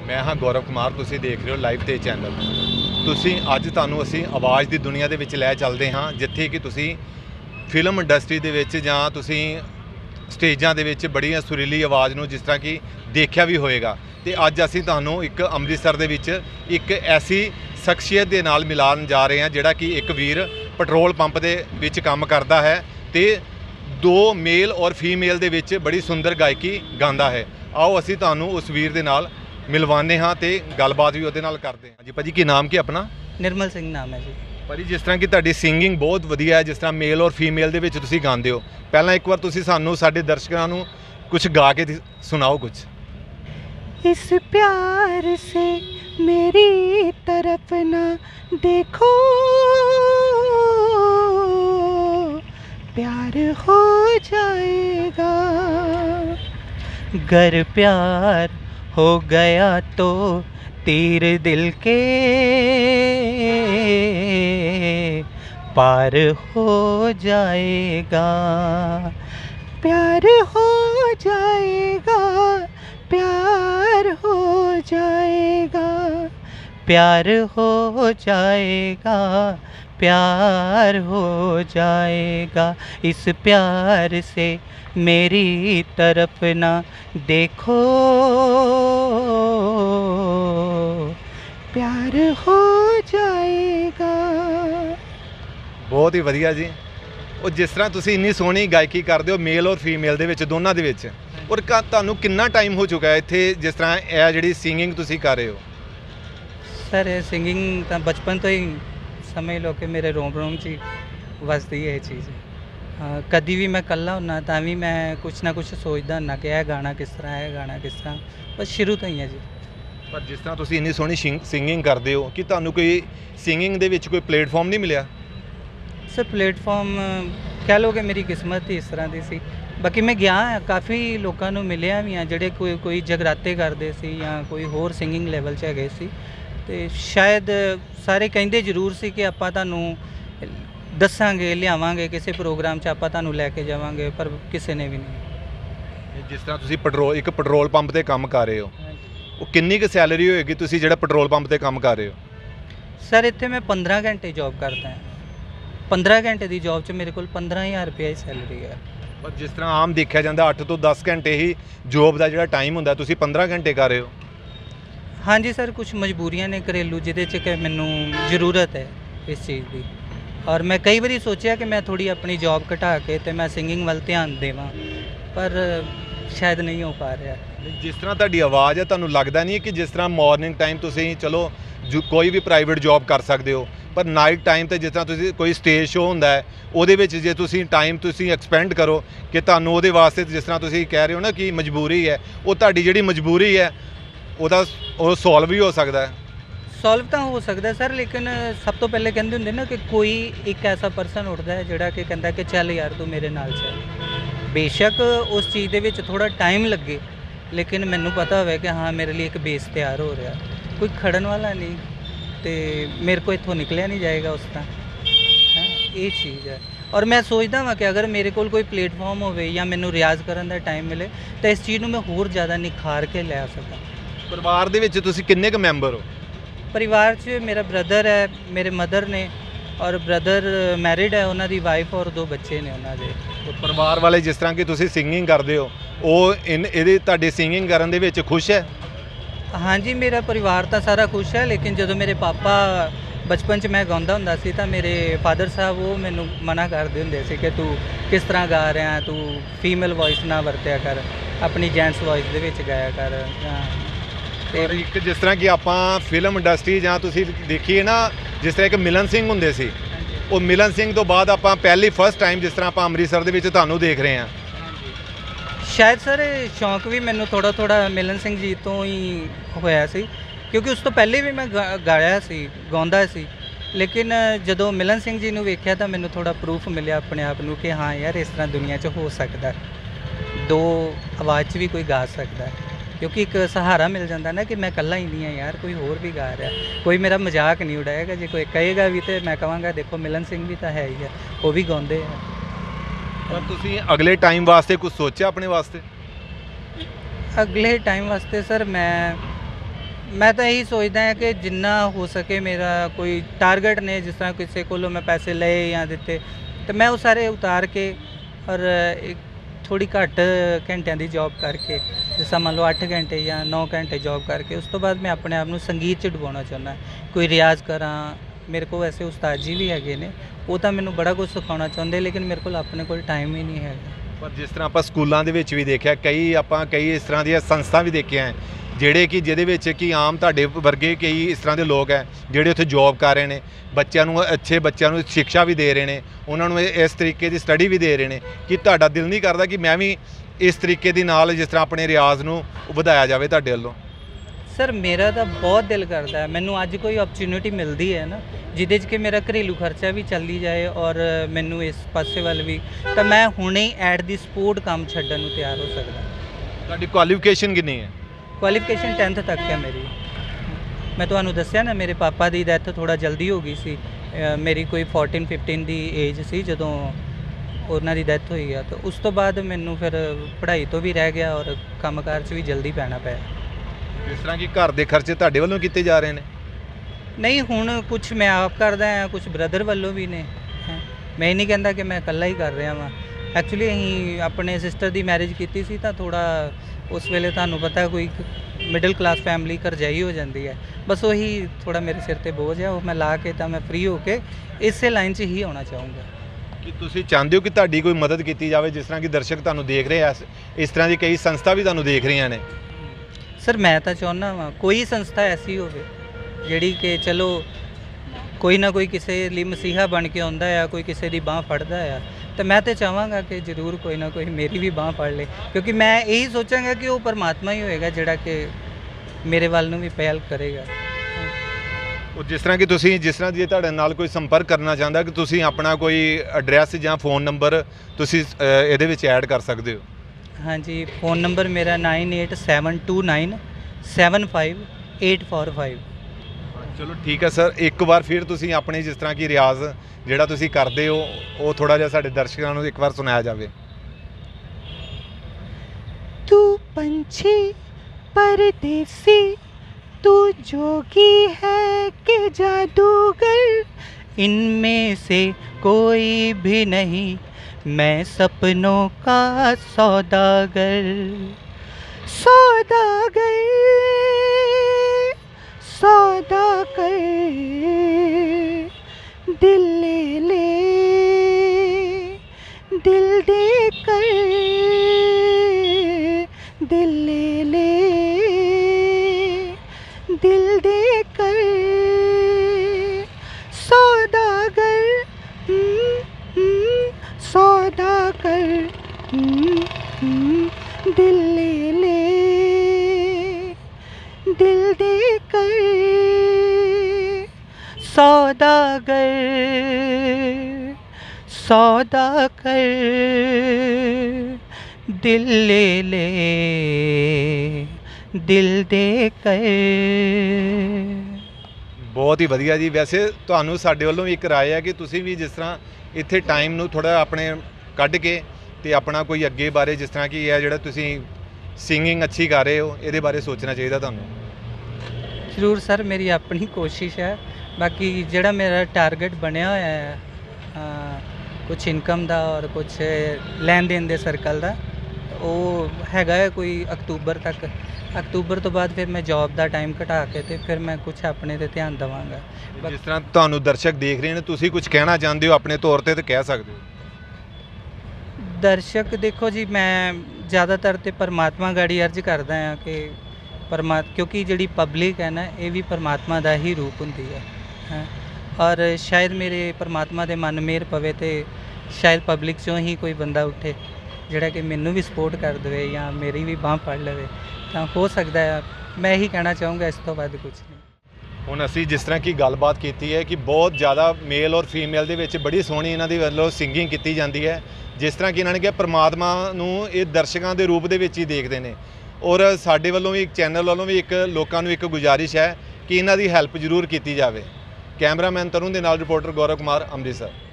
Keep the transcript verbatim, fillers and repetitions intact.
मैं हाँ गौरव कुमार, तुसी देख रहे हो लाइव ते चैनल। तुसी अज तुहानूं असीं आवाज़ दी दुनिया दे विच लै चलदे हाँ, जिथे कि तुसी फिल्म इंडस्ट्री दे विच जां तुसी स्टेजां दे विच बड़ियां सुरीली आवाज़ नूं जिस तरह की देखिया भी होएगा। ते अज असीं तुहानूं एक अमृतसर दे विच एक ऐसी शख्सियत दे नाल मिलान जा रहे हैं जिहड़ा कि एक वीर पेट्रोल पंप दे विच काम करदा है ते दो मेल और फीमेल दे विच बड़ी सुंदर गायकी गांदा है। आओ असीं तुहानूं उस वीर दे नाल मिलवाने हाँ तो गलबात भी वो करते हैं। जी भाजी की नाम की अपना? निर्मल सिंह नाम है जी। भाजी जिस तरह की तुहाडी सिंगिंग बहुत वधिया है, जिस तरह मेल और फीमेल दे विच तुसीं गांदे हो, पहला एक बार तुसीं सानूं साडे दर्शकां नूं कुछ गा के सुनाओ कुछ। इस प्यार से मेरी तरफ ना देखो, प्यार हो जाएगा, गर प्यार हो गया तो तीर दिल के पार हो जाएगा, प्यार हो जाएगा, प्यार हो जाएगा, प्यार हो जाएगा, प्यार हो जाएगा। इस प्यार से मेरी तरफ ना देखो, प्यार हो जाएगा। बहुत ही वधिया जी। और जिस तरह तुसीं इन्नी सोहनी गायकी करदे हो मेल और फीमेल दे विच दोनों दे विच, और तुहानूं कितना टाइम हो चुका है इत्थे जिस तरह यह जिहड़ी सिंगिंग तुसीं कर रहे हो? सर ये सिंगिंग तो बचपन तो ही समझ लो कि मेरे रोम रोम च वसदी है ये चीज़। हाँ, कभी भी मैं कल्ला होना तां भी मैं कुछ ना कुछ सोचदा होना कि यह गाना किस तरह है, गाना किस तरह, बस शुरू तो ही है जी। पर जिस तरह तुसीं इन्नी सोहनी सिंगिंग करदे हो कि तुहानूं कोई सिंगिंग दे विच कोई प्लेटफॉर्म नहीं मिलिया? सर प्लेटफॉर्म कह लो कि मेरी किस्मत ही इस तरह की सी। बाकी मैं गया काफ़ी लोगों को मिलिया भी हाँ ਜਿਹੜੇ कोई कोई जगराते करते सी या कोई होर सिंगिंग लैवल 'ਚ ਹੈਗੇ ਸੀ, ਤੇ शायद ਸਾਰੇ ਕਹਿੰਦੇ ਜ਼ਰੂਰ ਸੀ ਕਿ ਆਪਾਂ ਤੁਹਾਨੂੰ ਦੱਸਾਂਗੇ, ਲਿਆਵਾਂਗੇ ਕਿਸੇ ਪ੍ਰੋਗਰਾਮ 'ਚ ਆਪਾਂ ਤੁਹਾਨੂੰ ਲੈ ਕੇ ਜਾਵਾਂਗੇ, ਪਰ ਕਿਸੇ ਨੇ ਵੀ ਨਹੀਂ। ਜਿਸ ਤਰ੍ਹਾਂ ਤੁਸੀਂ ਪੈਟਰੋਲ ਇੱਕ ਪੈਟਰੋਲ ਪੰਪ ਤੇ ਕੰਮ ਕਰ ਰਹੇ ਹੋ, ਉਹ ਕਿੰਨੀ ਕੁ ਸੈਲਰੀ ਹੋਏਗੀ ਤੁਸੀਂ ਜਿਹੜਾ ਪੈਟਰੋਲ ਪੰਪ ਤੇ ਕੰਮ ਕਰ ਰਹੇ ਹੋ? ਸਰ ਇੱਥੇ ਮੈਂ ਪੰਦਰਾਂ ਘੰਟੇ ਜੌਬ ਕਰਦਾ ਹਾਂ। ਪੰਦਰਾਂ ਘੰਟੇ ਦੀ ਜੌਬ 'ਚ ਮੇਰੇ ਕੋਲ ਪੰਦਰਾਂ ਹਜ਼ਾਰ ਰੁਪਏ ਦੀ ਸੈਲਰੀ ਹੈ। ਪਰ ਜਿਸ ਤਰ੍ਹਾਂ ਆਮ ਦੇਖਿਆ ਜਾਂਦਾ ਅੱਠ ਤੋਂ ਦਸ ਘੰਟੇ ਹੀ ਜੌਬ ਦਾ ਜਿਹੜਾ ਟਾਈਮ ਹੁੰਦਾ, ਤੁਸੀਂ ਪੰਦਰਾਂ ਘੰਟੇ ਕਰ ਰਹੇ ਹੋ। ਹਾਂਜੀ ਸਰ, ਕੁਝ ਮਜਬੂਰੀਆਂ ਨੇ ਘਰੇਲੂ ਜਿਹਦੇ 'ਚ ਕਿ ਮੈਨੂੰ ਜ਼ਰੂਰਤ ਹੈ ਇਸ ਚੀਜ਼ ਦੀ, ਔਰ ਮੈਂ ਕਈ ਵਾਰੀ ਸੋਚਿਆ ਕਿ ਮੈਂ ਥੋੜੀ ਆਪਣੀ ਜੌਬ ਘਟਾ ਕੇ ਤੇ ਮੈਂ ਸਿੰਗਿੰਗ ਵੱਲ ਧਿਆਨ ਦੇਵਾਂ, ਪਰ ਸ਼ਾਇਦ ਨਹੀਂ ਹੋ ਪਾ ਰਿਹਾ। ਜਿਸ ਤਰ੍ਹਾਂ ਤੁਹਾਡੀ ਆਵਾਜ਼ ਹੈ, ਤੁਹਾਨੂੰ ਲੱਗਦਾ ਨਹੀਂ ਹੈ ਕਿ ਜਿਸ ਤਰ੍ਹਾਂ ਮਾਰਨਿੰਗ ਟਾਈਮ ਤੁਸੀਂ ਚਲੋ ਜੋ ਕੋਈ ਵੀ ਪ੍ਰਾਈਵੇਟ ਜੌਬ ਕਰ ਸਕਦੇ ਹੋ, ਪਰ ਨਾਈਟ ਟਾਈਮ ਤੇ ਜਿਸ ਤਰ੍ਹਾਂ ਤੁਸੀਂ ਕੋਈ ਸਟੇਜ ਸ਼ੋਅ ਹੁੰਦਾ ਹੈ ਉਹਦੇ ਵਿੱਚ ਜੇ ਤੁਸੀਂ ਟਾਈਮ ਤੁਸੀਂ ਐਕਸਪੈਂਡ ਕਰੋ ਕਿ ਤੁਹਾਨੂੰ ਉਹਦੇ ਵਾਸਤੇ ਜਿਸ ਤਰ੍ਹਾਂ ਤੁਸੀਂ ਕਹਿ ਰਹੇ ਹੋ ਨਾ ਕਿ ਮਜਬੂਰੀ ਹੈ, ਉਹ ਤੁਹਾਡੀ ਜਿਹੜੀ ਮਜਬੂਰੀ ਹੈ ਉਹਦਾ ਉਹ ਸੋਲਵ ਵੀ ਹੋ ਸਕਦਾ ਹੈ। ਸੋਲਵ ਤਾਂ ਹੋ ਸਕਦਾ ਸਰ, ਲੇਕਿਨ ਸਭ ਤੋਂ ਪਹਿਲੇ ਕਹਿੰਦੇ ਹੁੰਦੇ ਨਾ ਕਿ ਕੋਈ ਇੱਕ ਐਸਾ ਪਰਸਨ ਉੱਠਦਾ ਹੈ ਜਿਹੜਾ ਕਿ ਕਹਿੰਦਾ ਕਿ ਚੱਲ ਯਾਰ ਤੂੰ ਮੇਰੇ ਨਾਲ ਚੱਲ। ਬੇਸ਼ੱਕ ਉਸ ਚੀਜ਼ ਦੇ ਵਿੱਚ ਥੋੜਾ ਟਾਈਮ ਲੱਗੇ, ਲੇਕਿਨ ਮੈਨੂੰ ਪਤਾ ਹੋਵੇ ਕਿ ਹਾਂ ਮੇਰੇ ਲਈ ਇੱਕ ਬੇਸ ਤਿਆਰ ਹੋ ਰਿਹਾ, ਕੋਈ ਖੜਨ ਵਾਲਾ ਨਹੀਂ ਤੇ ਮੇਰੇ ਕੋ ਇੱਥੋਂ ਨਿਕਲਿਆ ਨਹੀਂ ਜਾਏਗਾ ਉਸ ਤਰ੍ਹਾਂ ਹੈ, ਇਹ ਚੀਜ਼ ਹੈ। ਔਰ ਮੈਂ ਸੋਚਦਾ ਹਾਂ ਕਿ ਅਗਰ ਮੇਰੇ ਕੋਲ ਕੋਈ ਪਲੇਟਫਾਰਮ ਹੋਵੇ ਜਾਂ ਮੈਨੂੰ ਰਿਆਜ਼ ਕਰਨ ਦਾ ਟਾਈਮ ਮਿਲੇ ਤਾਂ ਇਸ ਚੀਜ਼ ਨੂੰ ਮੈਂ ਹੋਰ ਜ਼ਿਆਦਾ ਨਿਖਾਰ ਕੇ ਲੈ ਸਕਾਂ। ਪਰਿਵਾਰ ਦੇ ਵਿੱਚ ਤੁਸੀਂ ਕਿੰਨੇ ਕੁ ਮੈਂਬਰ ਹੋ? ਪਰਿਵਾਰ 'ਚ ਮੇਰਾ ਬ੍ਰਦਰ ਹੈ, ਮੇਰੇ ਮਦਰ ਨੇ, ਔਰ ਬ੍ਰਦਰ ਮੈਰਿਡ ਹੈ, ਉਹਨਾਂ ਦੀ ਵਾਈਫ ਔਰ ਦੋ ਬੱਚੇ ਨੇ ਉਹਨਾਂ ਦੇ। ਪਰਿਵਾਰ ਵਾਲੇ ਜਿਸ ਤਰ੍ਹਾਂ ਕਿ ਤੁਸੀਂ ਸਿੰਗਿੰਗ ਕਰਦੇ ਹੋ, ਉਹ ਇਨ ਇਹਦੇ ਤੁਹਾਡੇ ਸਿੰਗਿੰਗ ਕਰਨ ਦੇ ਵਿੱਚ ਖੁਸ਼ ਹੈ? ਹਾਂਜੀ, ਮੇਰਾ ਪਰਿਵਾਰ ਤਾਂ ਸਾਰਾ ਖੁਸ਼ ਹੈ, ਲੇਕਿਨ ਜਦੋਂ ਮੇਰੇ ਪਾਪਾ ਬਚਪਨ 'ਚ ਮੈਂ ਗਾਉਂਦਾ ਹੁੰਦਾ ਸੀ ਤਾਂ ਮੇਰੇ ਫਾਦਰ ਸਾਹਿਬ ਉਹ ਮੈਨੂੰ ਮਨਾ ਕਰਦੇ ਹੁੰਦੇ ਸੀ ਕਿ ਤੂੰ ਕਿਸ ਤਰ੍ਹਾਂ ਗਾ ਰਿਹਾ, ਤੂੰ ਫੀਮੇਲ ਵੌਇਸ ਨਾ ਵਰਤਿਆ ਕਰ, ਆਪਣੀ ਜੈਂਟਸ ਵੌਇਸ ਦੇ ਵਿੱਚ ਗਾਇਆ ਕਰ। ਤੇ ਇੱਕ ਜਿਸ ਤਰ੍ਹਾਂ ਕਿ ਆਪਾਂ ਫਿਲਮ ਇੰਡਸਟਰੀ ਜਾਂ ਤੁਸੀਂ ਦੇਖੀਏ ਨਾ, ਜਿਸ ਤਰ੍ਹਾਂ ਇੱਕ ਮਿਲਨ ਸਿੰਘ ਹੁੰਦੇ ਸੀ, ਉਹ ਮਿਲਨ ਸਿੰਘ ਤੋਂ ਬਾਅਦ ਆਪਾਂ ਪਹਿਲੀ ਫਸਟ ਟਾਈਮ ਜਿਸ ਤਰ੍ਹਾਂ ਆਪਾਂ ਅੰਮ੍ਰਿਤਸਰ ਦੇ ਵਿੱਚ ਤੁਹਾਨੂੰ ਦੇਖ ਰਹੇ ਹਾਂ। ਸ਼ਾਇਦ ਸਰ ਸ਼ੌਂਕ ਵੀ ਮੈਨੂੰ ਥੋੜ੍ਹਾ ਥੋੜ੍ਹਾ ਮਿਲਨ ਸਿੰਘ ਜੀ ਤੋਂ ਹੀ ਹੋਇਆ ਸੀ, ਕਿਉਂਕਿ ਉਸ ਤੋਂ ਪਹਿਲੇ ਵੀ ਮੈਂ ਗਾ ਗਾਇਆ ਸੀ, ਗਾਉਂਦਾ ਸੀ, ਲੇਕਿਨ ਜਦੋਂ ਮਿਲਨ ਸਿੰਘ ਜੀ ਨੂੰ ਵੇਖਿਆ ਤਾਂ ਮੈਨੂੰ ਥੋੜ੍ਹਾ ਪ੍ਰੂਫ ਮਿਲਿਆ ਆਪਣੇ ਆਪ ਨੂੰ ਕਿ ਹਾਂ ਯਾਰ ਇਸ ਤਰ੍ਹਾਂ ਦੁਨੀਆ 'ਚ ਹੋ ਸਕਦਾ, ਦੋ ਆਵਾਜ਼ 'ਚ ਵੀ ਕੋਈ ਗਾ ਸਕਦਾ, ਕਿਉਂਕਿ ਇੱਕ ਸਹਾਰਾ ਮਿਲ ਜਾਂਦਾ ਨਾ ਕਿ ਮੈਂ ਇਕੱਲਾ ਹੀ ਨਹੀਂ ਹਾਂ ਯਾਰ, ਕੋਈ ਹੋਰ ਵੀ ਗਾ ਰਿਹਾ, ਕੋਈ ਮੇਰਾ ਮਜ਼ਾਕ ਨਹੀਂ ਉਡਾਏਗਾ, ਜੇ ਕੋਈ ਕਹੇਗਾ ਵੀ ਤਾਂ ਮੈਂ ਕਹਾਂਗਾ ਦੇਖੋ ਮਿਲਨ ਸਿੰਘ ਵੀ ਤਾਂ ਹੈ ਹੀ ਹੈ, ਉਹ ਵੀ ਗਾਉਂਦੇ ਆ। ਪਰ ਤੁਸੀਂ ਅਗਲੇ ਟਾਈਮ ਵਾਸਤੇ ਕੁਝ ਸੋਚਿਆ ਆਪਣੇ ਵਾਸਤੇ? ਅਗਲੇ ਟਾਈਮ ਵਾਸਤੇ ਸਰ ਮੈਂ ਮੈਂ ਤਾਂ ਇਹੀ ਸੋਚਦਾ ਹਾਂ ਕਿ ਜਿੰਨਾ ਹੋ ਸਕੇ ਮੇਰਾ ਕੋਈ ਟਾਰਗੇਟ ਨੇ, ਜਿਸ ਤਰ੍ਹਾਂ ਕਿਸੇ ਕੋਲੋਂ ਮੈਂ ਪੈਸੇ ਲਏ ਜਾਂ ਦਿੱਤੇ, ਤੇ ਮੈਂ ਉਹ ਸਾਰੇ ਉਤਾਰ ਕੇ ਔਰ ਇੱਕ ਥੋੜ੍ਹੀ ਘੱਟ ਘੰਟਿਆਂ ਦੀ ਜੌਬ ਕਰਕੇ, ਜਿਸ ਤਰ੍ਹਾਂ ਮੰਨ ਲਓ ਅੱਠ ਘੰਟੇ ਜਾਂ ਨੌ ਘੰਟੇ ਜੌਬ ਕਰਕੇ, ਉਸ ਤੋਂ ਬਾਅਦ ਮੈਂ ਆਪਣੇ ਆਪ ਨੂੰ ਸੰਗੀਤ 'ਚ ਡੁਬਾਉਣਾ ਚਾਹੁੰਦਾ। ਕੋਈ ਰਿਆਜ਼ ਕਰਾਂ, ਮੇਰੇ ਕੋਲ ਵੈਸੇ ਉਸਤਾਦ ਜੀ ਵੀ ਹੈਗੇ ਨੇ, ਉਹ ਤਾਂ ਮੈਨੂੰ ਬੜਾ ਕੁਝ ਸਿਖਾਉਣਾ ਚਾਹੁੰਦੇ, ਲੇਕਿਨ ਮੇਰੇ ਕੋਲ ਆਪਣੇ ਕੋਲ ਟਾਈਮ ਹੀ ਨਹੀਂ ਹੈਗਾ। ਪਰ ਜਿਸ ਤਰ੍ਹਾਂ ਆਪਾਂ ਸਕੂਲਾਂ ਦੇ ਵਿੱਚ ਵੀ ਦੇਖਿਆ, ਕਈ ਆਪਾਂ ਕਈ ਇਸ ਤਰ੍ਹਾਂ ਦੀਆਂ ਸੰਸਥਾ ਵੀ ਦੇਖੀਆਂ ਹੈ ਜਿਹੜੇ ਕਿ ਜਿਹਦੇ ਵਿੱਚ ਕਿ ਆਮ ਤੁਹਾਡੇ ਵਰਗੇ ਕਈ ਇਸ ਤਰ੍ਹਾਂ ਦੇ ਲੋਕ ਹੈ ਜਿਹੜੇ ਉੱਥੇ ਜੌਬ ਕਰ ਰਹੇ ਨੇ, ਬੱਚਿਆਂ ਨੂੰ ਅੱਛੇ ਬੱਚਿਆਂ ਨੂੰ ਸਿੱਖਿਆ ਵੀ ਦੇ ਰਹੇ ਨੇ, ਉਹਨਾਂ ਨੂੰ ਇਸ ਤਰੀਕੇ ਦੀ ਸਟੱਡੀ ਵੀ ਦੇ ਰਹੇ ਨੇ। ਕਿ ਤੁਹਾਡਾ ਦਿਲ ਨਹੀਂ ਕਰਦਾ ਕਿ ਮੈਂ ਵੀ ਇਸ ਤਰੀਕੇ ਦੇ ਨਾਲ ਜਿਸ ਤਰ੍ਹਾਂ ਆਪਣੇ ਰਿਆਜ਼ ਨੂੰ ਵਧਾਇਆ ਜਾਵੇ ਤੁਹਾਡੇ ਵੱਲੋਂ? ਸਰ ਮੇਰਾ ਤਾਂ ਬਹੁਤ ਦਿਲ ਕਰਦਾ ਹੈ, ਮੈਨੂੰ ਅੱਜ ਕੋਈ ਓਪਰਚੁਨਿਟੀ ਮਿਲਦੀ ਹੈ ਨਾ ਜਿਹਦੇ 'ਚ ਕਿ ਮੇਰਾ ਘਰੇਲੂ ਖਰਚਾ ਵੀ ਚੱਲੀ ਜਾਏ ਔਰ ਮੈਨੂੰ ਇਸ ਪਾਸੇ ਵੱਲ ਵੀ, ਤਾਂ ਮੈਂ ਹੁਣੇ ਹੀ ਐਟ ਦੀ ਸਪੋਰਟ ਕੰਮ ਛੱਡਣ ਨੂੰ ਤਿਆਰ ਹੋ ਸਕਦਾ। ਤੁਹਾਡੀ ਕੁਆਲੀਫਿਕੇਸ਼ਨ ਕਿੰਨੀ ਹੈ? ਕੁਆਲੀਫਿਕੇਸ਼ਨ ਟੈਂਥ ਤੱਕ ਹੈ ਮੇਰੀ। ਮੈਂ ਤੁਹਾਨੂੰ ਦੱਸਿਆ ਨਾ, ਮੇਰੇ ਪਾਪਾ ਦੀ ਡੈਥ ਥੋੜ੍ਹਾ ਜਲਦੀ ਹੋ ਗਈ ਸੀ, ਅ, ਮੇਰੀ ਕੋਈ ਫੋਰਟੀਨ ਫਿਫਟੀਨ ਦੀ ਏਜ ਸੀ ਜਦੋਂ ਉਹਨਾਂ ਦੀ ਡੈਥ ਹੋਈ ਆ, ਤਾਂ ਉਸ ਤੋਂ ਬਾਅਦ ਮੈਨੂੰ ਫਿਰ ਪੜ੍ਹਾਈ ਤੋਂ ਵੀ ਰਹਿ ਗਿਆ ਔਰ ਕੰਮਕਾਰ 'ਚ ਵੀ ਜਲਦੀ ਪੈਣਾ ਪਿਆ। ਜਿਸ ਤਰ੍ਹਾਂ ਕਿ ਘਰ ਦੇ ਖਰਚੇ ਤੁਹਾਡੇ ਵੱਲੋਂ ਕੀਤੇ ਜਾ ਰਹੇ ਨੇ? ਨਹੀਂ, ਹੁਣ ਕੁਝ ਮੈਂ ਆਪ ਕਰਦਾ ਹਾਂ, ਕੁਝ ਬ੍ਰਦਰ ਵੱਲੋਂ ਵੀ ਨੇ। ਹੈਂ। ਮੈਂ ਇਹ ਨਹੀਂ ਕਹਿੰਦਾ ਕਿ ਮੈਂ ਇਕੱਲਾ ਹੀ ਕਰ ਰਿਹਾ ਵਾਂ। ਐਕਚੁਅਲੀ ਅਸੀਂ ਆਪਣੇ ਸਿਸਟਰ ਦੀ ਮੈਰਿਜ ਕੀਤੀ ਸੀ, ਤਾਂ ਥੋੜ੍ਹਾ ਉਸ ਵੇਲੇ ਤੁਹਾਨੂੰ ਪਤਾ ਕੋਈ ਮਿਡਲ ਕਲਾਸ ਫੈਮਿਲੀ ਕਰਜ਼ਾਈ ਹੋ ਜਾਂਦੀ ਹੈ, ਬਸ ਉਹੀ ਥੋੜ੍ਹਾ ਮੇਰੇ ਸਿਰ 'ਤੇ ਬੋਝ ਹੈ, ਉਹ ਮੈਂ ਲਾ ਕੇ ਤਾਂ ਮੈਂ ਫ੍ਰੀ ਹੋ ਕੇ ਇਸੇ ਲਾਈਨ 'ਚ ਹੀ ਆਉਣਾ ਚਾਹੂੰਗਾ। ਕਿ ਤੁਸੀਂ ਚਾਹੁੰਦੇ ਹੋ ਕਿ ਤੁਹਾਡੀ ਕੋਈ ਮਦਦ ਕੀਤੀ ਜਾਵੇ, ਜਿਸ ਤਰ੍ਹਾਂ ਕਿ ਦਰਸ਼ਕ ਤੁਹਾਨੂੰ ਦੇਖ ਰਹੇ ਆ, ਇਸ ਤਰ੍ਹਾਂ ਦੀ ਕਈ ਸੰਸਥਾ ਵੀ ਤੁਹਾਨੂੰ ਦੇਖ ਰਹੀਆਂ ਨੇ? ਸਰ ਮੈਂ ਤਾਂ ਚਾਹੁੰਦਾ ਵਾਂ ਕੋਈ ਸੰਸਥਾ ਐਸੀ ਹੋਵੇ ਜਿਹੜੀ ਕਿ ਚਲੋ ਕੋਈ ਨਾ ਕੋਈ ਕਿਸੇ ਲਈ ਮਸੀਹਾ ਬਣ ਕੇ ਆਉਂਦਾ ਆ, ਕੋਈ ਕਿਸੇ ਦੀ ਬਾਂਹ ਫੜਦਾ ਆ, ਤਾਂ ਮੈਂ ਤਾਂ ਚਾਹਾਂਗਾ ਕਿ ਜ਼ਰੂਰ ਕੋਈ ਨਾ ਕੋਈ ਮੇਰੀ ਵੀ ਬਾਂਹ ਫੜ ਲੇ, ਕਿਉਂਕਿ ਮੈਂ ਇਹੀ ਸੋਚਾਂਗਾ ਕਿ ਉਹ ਪਰਮਾਤਮਾ ਹੀ ਹੋਏਗਾ ਜਿਹੜਾ ਕਿ ਮੇਰੇ ਵੱਲ ਨੂੰ ਵੀ ਪਹਿਲ ਕਰੇਗਾ। ਉਹ ਜਿਸ ਤਰ੍ਹਾਂ ਕਿ ਤੁਸੀਂ ਜਿਸ ਤਰ੍ਹਾਂ ਜੇ ਤੁਹਾਡੇ ਨਾਲ ਕੋਈ ਸੰਪਰਕ ਕਰਨਾ ਚਾਹੁੰਦਾ, ਕਿ ਤੁਸੀਂ ਆਪਣਾ ਕੋਈ ਐਡਰੈਸ ਜਾਂ ਫੋਨ ਨੰਬਰ ਤੁਸੀਂ ਅ, ਇਹਦੇ ਵਿੱਚ ਐਡ ਕਰ ਸਕਦੇ ਹੋ? ਹਾਂਜੀ, फ़ोन नंबर मेरा nine eight seven two nine seven five eight four five. ਚਲੋ ਠੀਕ ਹੈ ਸਰ, ਇੱਕ ਵਾਰ ਫਿਰ ਤੁਸੀਂ ਆਪਣੇ ਜਿਸ ਤਰ੍ਹਾਂ ਕਿ ਰਿਆਜ਼ ਜਿਹੜਾ ਤੁਸੀਂ ਕਰਦੇ ਹੋ ਉਹ ਥੋੜਾ ਜਿਹਾ ਸਾਡੇ ਦਰਸ਼ਕਾਂ ਨੂੰ ਇੱਕ ਵਾਰ ਸੁਣਾਇਆ ਜਾਵੇ। तू पंछी परदेसी, तू जोगी है कि जादूगर, इनमें से कोई भी नहीं, मैं सपनों का सौदागर। सौदागर सौदागर दिल ले ले, दिल दे कर दिल ले ले, दिल दे कर सौदागर, हम्म, हम्म, सौदागर, हम्म, हम्म, दिल ले ले, दिल दे कर सौदागर, सौदागर दिल ले ले, दिल दे कर। ਬਹੁਤ ਹੀ ਵਧੀਆ ਜੀ। ਵੈਸੇ ਤੁਹਾਨੂੰ ਸਾਡੇ ਵੱਲੋਂ ਵੀ ਇੱਕ ਰਾਏ ਹੈ ਕਿ ਤੁਸੀਂ ਵੀ ਜਿਸ ਤਰ੍ਹਾਂ ਇੱਥੇ ਟਾਈਮ ਨੂੰ ਥੋੜਾ ਆਪਣੇ ਕੱਢ ਕੇ ਤੇ ਆਪਣਾ ਕੋਈ ਅੱਗੇ ਬਾਰੇ ਜਿਸ ਤਰ੍ਹਾਂ ਕਿ ਇਹ ਜਿਹੜਾ ਤੁਸੀਂ ਸਿੰਗਿੰਗ ਅੱਛੀ ਕਰ ਰਹੇ ਹੋ, ਇਹਦੇ ਬਾਰੇ ਸੋਚਣਾ ਚਾਹੀਦਾ ਤੁਹਾਨੂੰ। ਜ਼ਰੂਰ ਸਰ, ਮੇਰੀ ਆਪਣੀ ਕੋਸ਼ਿਸ਼ ਹੈ, ਬਾਕੀ ਜਿਹੜਾ ਮੇਰਾ ਟਾਰਗੇਟ ਬਣਿਆ ਹੋਇਆ ਹੈ ਕੁਝ ਇਨਕਮ ਦਾ ਔਰ ਕੁਝ ਲੈਣ ਦੇਣ ਦੇ ਸਰਕਲ ਦਾ, ਉਹ ਹੈਗਾ ਹੈ ਕੋਈ ਅਕਤੂਬਰ ਤੱਕ। ਅਕਤੂਬਰ ਤੋਂ ਬਾਅਦ ਫਿਰ ਮੈਂ ਜੌਬ ਦਾ ਟਾਈਮ ਘਟਾ ਕੇ ਤੇ ਫਿਰ ਮੈਂ ਕੁਝ ਆਪਣੇ 'ਤੇ ਧਿਆਨ ਦੇਵਾਂਗਾ। ਜਿਸ ਤਰ੍ਹਾਂ ਤੁਹਾਨੂੰ ਦਰਸ਼ਕ ਦੇਖ ਰਹੇ ਨੇ, ਤੁਸੀਂ ਕੁਝ ਕਹਿਣਾ ਚਾਹੁੰਦੇ ਹੋ ਆਪਣੇ ਤੌਰ 'ਤੇ ਤਾਂ ਕਹਿ ਸਕਦੇ ਹੋ। ਦਰਸ਼ਕ ਦੇਖੋ ਜੀ, ਮੈਂ ਜ਼ਿਆਦਾਤਰ ਤੇ ਪਰਮਾਤਮਾ ਗਾੜੀ ਅਰਜ਼ ਕਰਦਾ ਹਾਂ ਕਿ ਪਰਮਾਤ ਕਿਉਂਕਿ ਜਿਹੜੀ ਪਬਲਿਕ ਹੈ ਨਾ, ਇਹ ਵੀ ਪਰਮਾਤਮਾ ਦਾ ਹੀ ਰੂਪ ਹੁੰਦੀ ਹੈ ਹੈਂ। ਔਰ ਸ਼ਾਇਦ ਮੇਰੇ ਪਰਮਾਤਮਾ ਦੇ ਮਨ ਮਿਹਰ ਪਵੇ ਤੇ ਸ਼ਾਇਦ ਪਬਲਿਕ 'ਚੋਂ ਹੀ ਕੋਈ ਬੰਦਾ ਉੱਠੇ ਜਿਹੜਾ ਕਿ ਮੈਨੂੰ ਵੀ ਸਪੋਰਟ ਕਰ ਦੇਵੇ ਜਾਂ ਮੇਰੀ ਵੀ ਬਾਂਹ ਫੜ ਲਵੇ, ਤਾਂ ਹੋ ਸਕਦਾ ਹੈ। ਮੈਂ ਇਹੀ ਕਹਿਣਾ ਚਾਹੂੰਗਾ, ਇਸ ਤੋਂ ਵੱਧ ਕੁਝ ਨਹੀਂ। ਹੁਣ ਅਸੀਂ ਜਿਸ ਤਰ੍ਹਾਂ ਕਿ ਗੱਲਬਾਤ ਕੀਤੀ ਹੈ ਕਿ ਬਹੁਤ ਜ਼ਿਆਦਾ ਮੇਲ ਔਰ ਫੀਮੇਲ ਦੇ ਵਿੱਚ ਬੜੀ ਸੋਹਣੀ ਇਹਨਾਂ ਦੀ ਵੱਲੋਂ ਸਿੰਗਿੰਗ ਕੀਤੀ ਜਾਂਦੀ ਹੈ, ਜਿਸ ਤਰ੍ਹਾਂ ਕਿ ਇਹਨਾਂ ਨੇ ਕਿਹਾ ਪਰਮਾਤਮਾ ਨੂੰ ਇਹ ਦਰਸ਼ਕਾਂ ਦੇ ਰੂਪ ਦੇ ਵਿੱਚ ਹੀ ਦੇਖਦੇ ਨੇ। ਔਰ ਸਾਡੇ ਵੱਲੋਂ ਵੀ ਇੱਕ ਚੈਨਲ ਵੱਲੋਂ ਵੀ ਇੱਕ ਲੋਕਾਂ ਨੂੰ ਇੱਕ ਗੁਜ਼ਾਰਿਸ਼ ਹੈ ਕਿ ਇਹਨਾਂ ਦੀ ਹੈਲਪ ਜ਼ਰੂਰ ਕੀਤੀ ਜਾਵੇ। ਕੈਮਰਾਮੈਨ ਤਰੁਣ ਦੇ ਨਾਲ ਰਿਪੋਰਟਰ ਗੌਰਵ ਕੁਮਾਰ, ਅੰਮ੍ਰਿਤਸਰ।